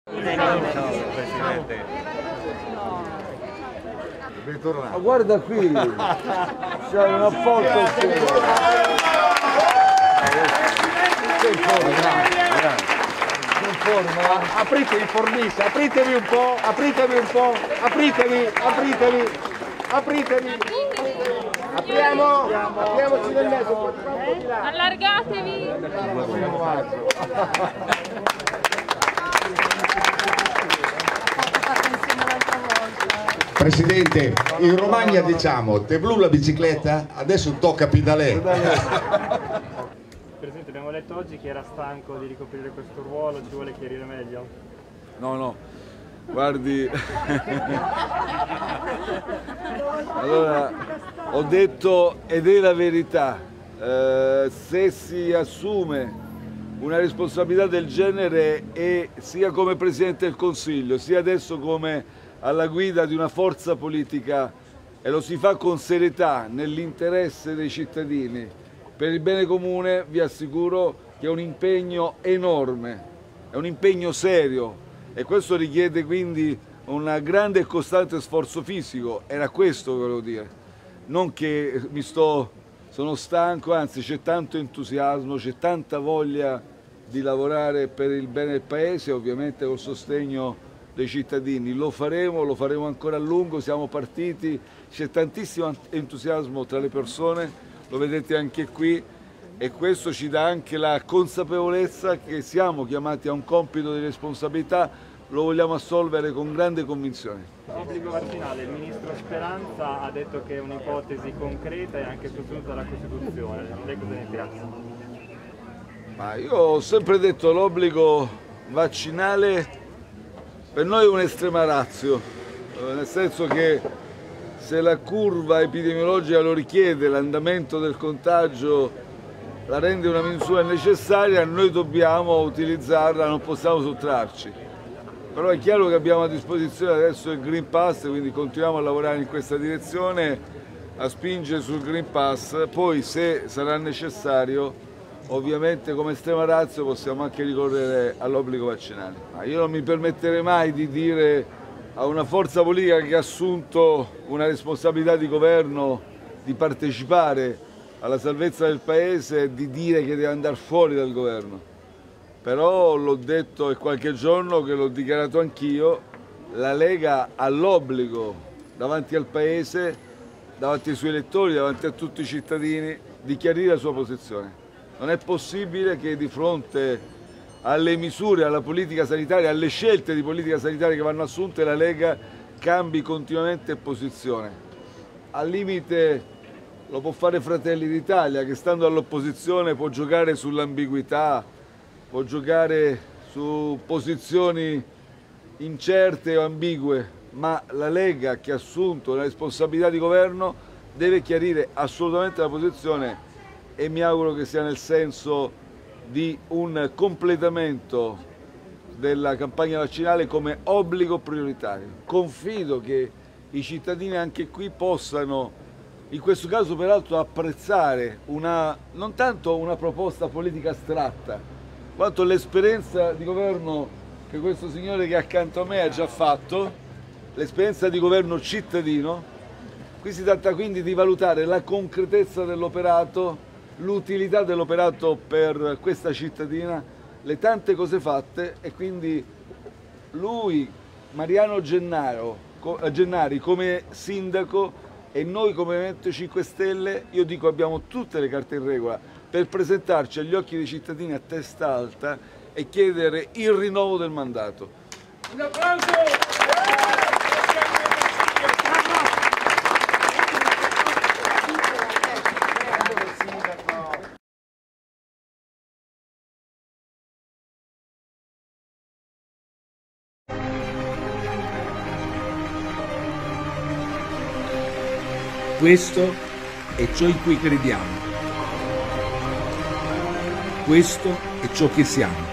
Ciao Presidente. Bentornato. Ma guarda qui, c'è un apporto Apritevi fornice, apritevi un po', apritevi. Apriamoci nel mezzo, un po' di là. Allargatevi! Presidente, in Romagna diciamo, te blu la bicicletta, adesso tocca pedalare. Presidente, abbiamo letto oggi che era stanco di ricoprire questo ruolo, ci vuole chiarire meglio? No, guardi, allora ho detto, ed è la verità, se si assume una responsabilità del genere e sia come Presidente del Consiglio, sia adesso come alla guida di una forza politica e lo si fa con serietà nell'interesse dei cittadini, per il bene comune, vi assicuro che è un impegno enorme, è un impegno serio e questo richiede quindi un grande e costante sforzo fisico, era questo che volevo dire, non che sono stanco, anzi c'è tanto entusiasmo, c'è tanta voglia di lavorare per il bene del Paese, ovviamente col sostegno dei cittadini, lo faremo ancora a lungo, siamo partiti, c'è tantissimo entusiasmo tra le persone, lo vedete anche qui e questo ci dà anche la consapevolezza che siamo chiamati a un compito di responsabilità, lo vogliamo assolvere con grande convinzione. Obbligo vaccinale, il Ministro Speranza ha detto che è un'ipotesi concreta e anche sostenuta dalla Costituzione, lei cosa ne pensa? Ma io ho sempre detto l'obbligo vaccinale per noi è un'estrema ratio, nel senso che se la curva epidemiologica lo richiede, l'andamento del contagio la rende una misura necessaria, noi dobbiamo utilizzarla, non possiamo sottrarci. Però è chiaro che abbiamo a disposizione adesso il Green Pass, quindi continuiamo a lavorare in questa direzione, a spingere sul Green Pass, poi se sarà necessario ovviamente come estrema ratio possiamo anche ricorrere all'obbligo vaccinale. Ma io non mi permetterei mai di dire a una forza politica che ha assunto una responsabilità di governo di partecipare alla salvezza del Paese di dire che deve andare fuori dal governo. Però l'ho detto e qualche giorno che l'ho dichiarato anch'io, la Lega ha l'obbligo davanti al Paese, davanti ai suoi elettori, davanti a tutti i cittadini di chiarire la sua posizione. Non è possibile che di fronte alle misure, alla politica sanitaria, alle scelte di politica sanitaria che vanno assunte, la Lega cambi continuamente posizione. Al limite lo può fare Fratelli d'Italia, che stando all'opposizione può giocare sull'ambiguità, può giocare su posizioni incerte o ambigue, ma la Lega che ha assunto la responsabilità di governo deve chiarire assolutamente la posizione e mi auguro che sia nel senso di un completamento della campagna vaccinale come obbligo prioritario. Confido che i cittadini anche qui possano, in questo caso peraltro, apprezzare non tanto una proposta politica astratta, quanto l'esperienza di governo che questo signore che è accanto a me ha già fatto, l'esperienza di governo cittadino. Qui si tratta quindi di valutare la concretezza dell'operato, l'utilità dell'operato per questa cittadina, le tante cose fatte e quindi lui, Mariano Gennari come sindaco e noi come Movimento 5 Stelle, io dico abbiamo tutte le carte in regola per presentarci agli occhi dei cittadini a testa alta e chiedere il rinnovo del mandato. Un applauso! Questo è ciò in cui crediamo. Questo è ciò che siamo.